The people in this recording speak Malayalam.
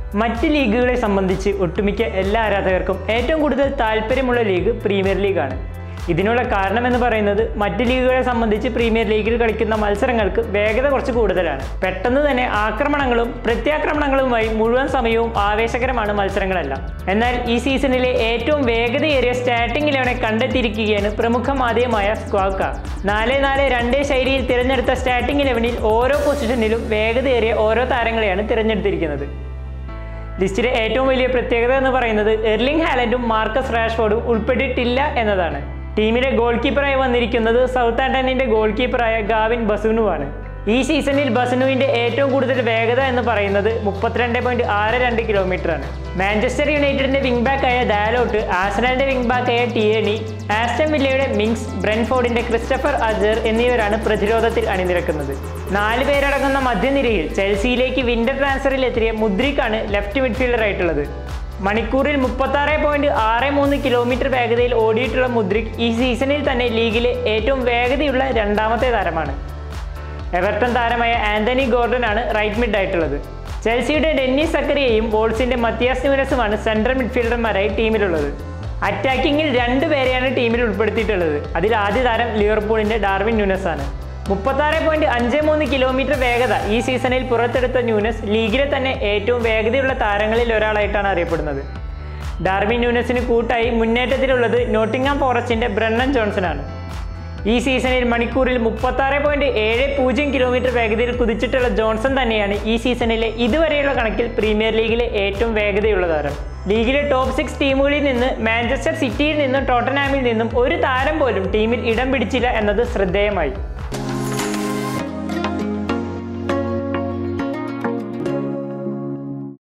മറ്റ് ലീഗുകളെ സംബന്ധിച്ച് ഒട്ടുമിക്ക എല്ലാ ആരാധകർക്കും ഏറ്റവും കൂടുതൽ താല്പര്യമുള്ള ലീഗ് പ്രീമിയർ ലീഗാണ്. ഇതിനുള്ള കാരണമെന്ന് പറയുന്നത് മറ്റ് ലീഗുകളെ സംബന്ധിച്ച് പ്രീമിയർ ലീഗിൽ കളിക്കുന്ന മത്സരങ്ങൾക്ക് വേഗത കുറച്ച് കൂടുതലാണ്. പെട്ടെന്ന് തന്നെ ആക്രമണങ്ങളും പ്രത്യാക്രമണങ്ങളുമായി മുഴുവൻ സമയവും ആവേശകരമാണ് മത്സരങ്ങളെല്ലാം. എന്നാൽ ഈ സീസണിലെ ഏറ്റവും വേഗതയേറിയ സ്റ്റാർട്ടിംഗ് 11 കണ്ടെത്തിയിരിക്കുകയാണ് പ്രമുഖ മാധ്യമമായ സ്ക്വാക്ക. 4-4-2 ശൈലിയിൽ തിരഞ്ഞെടുത്ത സ്റ്റാർട്ടിംഗ് 11ൽ ഓരോ പൊസിഷനിലും വേഗതയേറിയ ഓരോ താരങ്ങളെയാണ് തിരഞ്ഞെടുത്തിരിക്കുന്നത്. ലിസ്റ്റിലെ ഏറ്റവും വലിയ പ്രത്യേകത എന്ന് പറയുന്നത് എർലിംഗ് ഹാലൻഡും മാർക്കസ് റാഷ്ഫോർഡും ഉൾപ്പെട്ടിട്ടില്ല എന്നതാണ്. ടീമിലെ ഗോൾ കീപ്പറായി വന്നിരിക്കുന്നത് സൗത്താംപ്ടണിന്റെ ഗോൾ കീപ്പറായ ഗാവിൻ ബസുനുവാണ്. ഈ സീസണിൽ ബസുനുവിന്റെ ഏറ്റവും കൂടുതൽ വേഗത എന്ന് പറയുന്നത് 32.62 കിലോമീറ്ററാണ്. മാഞ്ചസ്റ്റർ യുണൈറ്റഡിന്റെ വിംഗ് ബാക്കായ ദാലോട്ട്, ആഴ്സണലിന്റെ വിംഗ് ബാക്കായ ടിയേണി, ആസ്റ്റൺ വില്ലയുടെ മിങ്സ്, ബ്രെൻഫോർഡിന്റെ ക്രിസ്റ്റഫർ അജർ എന്നിവരാണ് പ്രതിരോധത്തിൽ അണിനിരക്കുന്നത്. 4 പേരടങ്ങുന്ന മധ്യനിരയിൽ ചെൽസിയിലേക്ക് വിന്റർ ട്രാൻസ്ഫറിൽ എത്തിയ മുദ്രിക്കാണ് ലെഫ്റ്റ് മിഡ്ഫീൽഡർ ആയിട്ടുള്ളത്. മണിക്കൂറിൽ 36.63 കിലോമീറ്റർ വേഗതയിൽ ഓടിയിട്ടുള്ള മുദ്രിക് ഈ സീസണിൽ തന്നെ ലീഗിലെ ഏറ്റവും വേഗതയുള്ള രണ്ടാമത്തെ താരമാണ്. എവർട്ടൺ താരമായ ആന്റണി ഗോർഡനാണ് റൈറ്റ് മിഡ് ആയിട്ടുള്ളത്. ചെൽസിയുടെ ഡെന്നിസ് സക്കറിയയും വോൾസിന്റെ മത്തിയാസ് ന്യൂനസുമാണ് സെൻട്രൽ മിഡ്ഫീൽഡർമാരായി ടീമിലുള്ളത്. അറ്റാക്കിങ്ങിൽ 2 പേരെയാണ് ടീമിൽ ഉൾപ്പെടുത്തിയിട്ടുള്ളത്. അതിൽ ആദ്യ താരം ലിവർപൂളിന്റെ ഡാർവിൻ ന്യൂനസ് ആണ്. 36.53 കിലോമീറ്റർ വേഗത ഈ സീസണിൽ പുറത്തെടുത്ത ന്യൂനസ് ലീഗിലെ തന്നെ ഏറ്റവും വേഗതയുള്ള താരങ്ങളിൽ ഒരാളായിട്ടാണ് അറിയപ്പെടുന്നത്. ഡാർവിൻ ന്യൂനസിന് കൂട്ടായി മുന്നേറ്റത്തിലുള്ളത് നോട്ടിംഗ്ഹാം ഫോറസ്റ്റിന്റെ ബ്രണ്ണൻ ജോൺസനാണ്. ഈ സീസണിൽ മണിക്കൂറിൽ 36.70 കിലോമീറ്റർ വേഗതയിൽ കുതിച്ചിട്ടുള്ള ജോൺസൺ തന്നെയാണ് ഈ സീസണിലെ ഇതുവരെയുള്ള കണക്കിൽ പ്രീമിയർ ലീഗിലെ ഏറ്റവും വേഗതയുള്ള താരം. ലീഗിലെ ടോപ്പ് 6 ടീമുകളിൽ നിന്ന് മാഞ്ചസ്റ്റർ സിറ്റിയിൽ നിന്നും ടോട്ടൻഹാമിൽ നിന്നും ഒരു താരം പോലും ടീമിൽ ഇടം പിടിച്ചില്ല എന്നത് ശ്രദ്ധേയമായി.